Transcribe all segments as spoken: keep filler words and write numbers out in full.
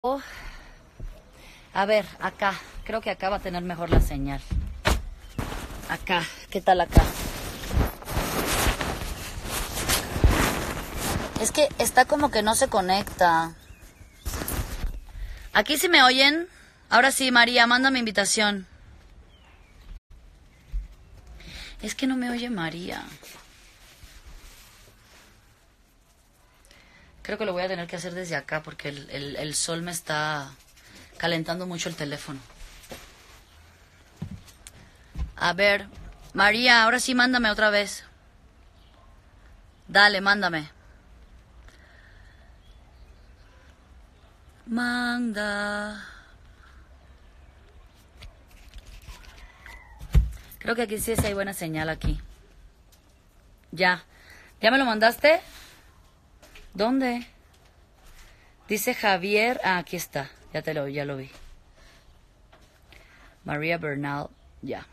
Oh, a ver, acá. Creo que acá va a tener mejor la señal. Acá. ¿Qué tal acá? Es que está como que no se conecta. ¿Aquí sí me oyen? Ahora sí, María, mándame invitación. Es que no me oye María. Creo que lo voy a tener que hacer desde acá porque el, el, el sol me está calentando mucho el teléfono. A ver, María, ahora sí mándame otra vez. Dale, mándame. Manda. Creo que aquí sí hay buena señal aquí. Ya. ¿Ya me lo mandaste? ¿Dónde? Dice Javier. Ah, aquí está. Ya te lo, ya lo vi. María Bernal. Ya.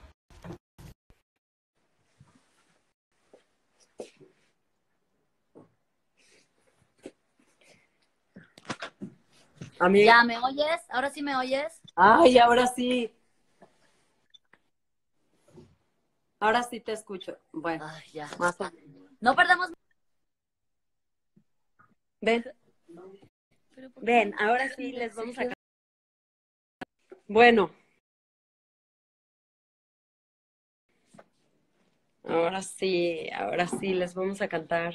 Amiga. ¿Ya me oyes? ¿Ahora sí me oyes? Ay, ahora sí. Ahora sí te escucho. Bueno, Ay, ya. más o menos. No perdamos. Ven, Pero ¿por qué no ven, me ahora dejan sí ver? les Se vamos a... quedó. ca- Bueno, ahora sí, ahora sí les vamos a cantar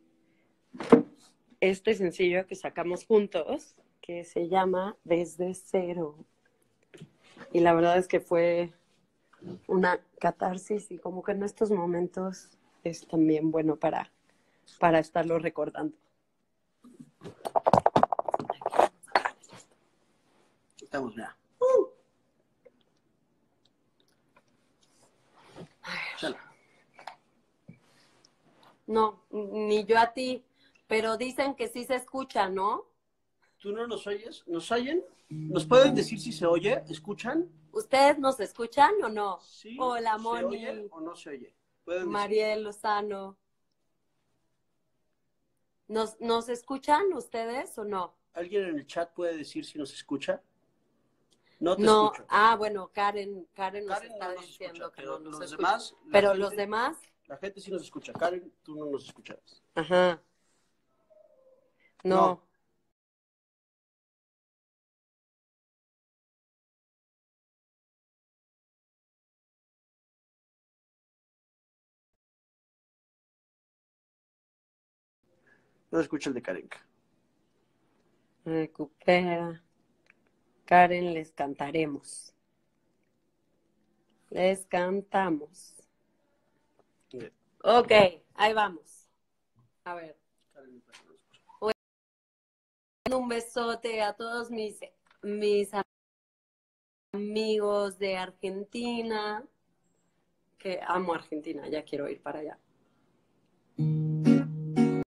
este sencillo que sacamos juntos, que se llama Desde Cero. Y la verdad es que fue una catarsis y como que en estos momentos es también bueno para, para estarlo recordando. Estamos ya. No, ni yo a ti, pero dicen que sí se escucha, ¿no? ¿Tú no nos oyes? ¿Nos oyen? ¿Nos pueden decir si se oye? ¿Escuchan? ¿Ustedes nos escuchan o no? ¿Sí? Hola, ¿Se oye Moni, o no se oye? ¿Pueden decir? Mariel Lozano. ¿Nos, ¿Nos escuchan ustedes o no? ¿Alguien en el chat puede decir si nos escucha? No te No, escucho. ah, bueno, Karen, Karen nos Karen está no nos escucha, diciendo que no pero nos los escucha. demás, la Pero los gente, demás, la gente sí nos escucha. Karen, tú no nos escuchabas. ajá, No, no. no escucha el de Karen. Recupera. Karen, les cantaremos. Les cantamos. Bien. Ok, ahí vamos. A ver. Karen, Un besote a todos mis, mis amigos de Argentina, que amo Argentina, ya quiero ir para allá.